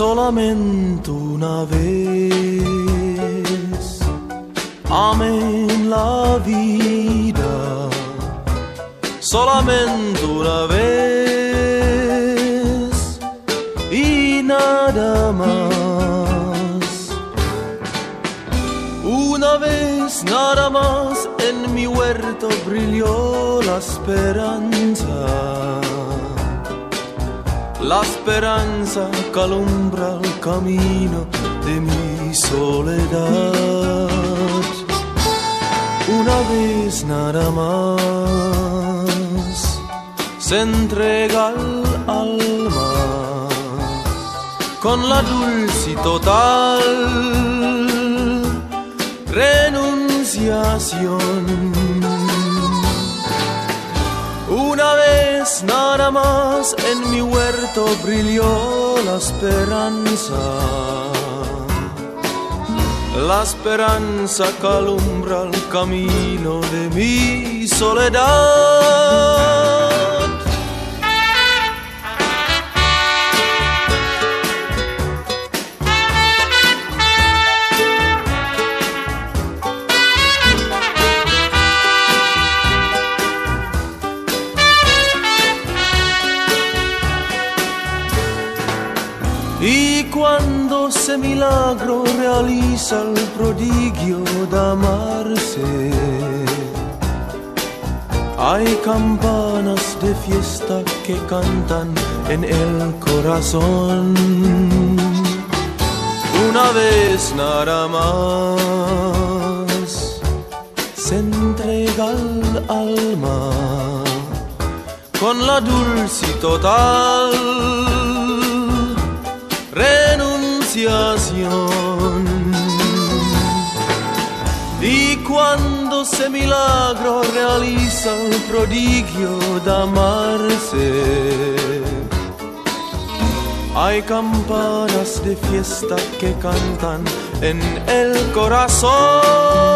solamente una vez amé en la vida, solamente una vez y nada más. Una vez nada más en mi huerto brilló la esperanza. La esperanza que alumbra el camino de mi soledad. Una vez nada más se entrega el alma con la dulce y total renunciación. Una vez nada más en mi huerto brilló la esperanza que alumbra el camino de mi soledad. Y cuando ese milagro realiza el prodigio de amarse, hay campanas de fiesta que cantan en el corazón. Una vez nada más se entrega el alma con la dulce y total renunciación. Y cuando ese milagro realiza el prodigio de amarse, hay campanas de fiesta que cantan en el corazón.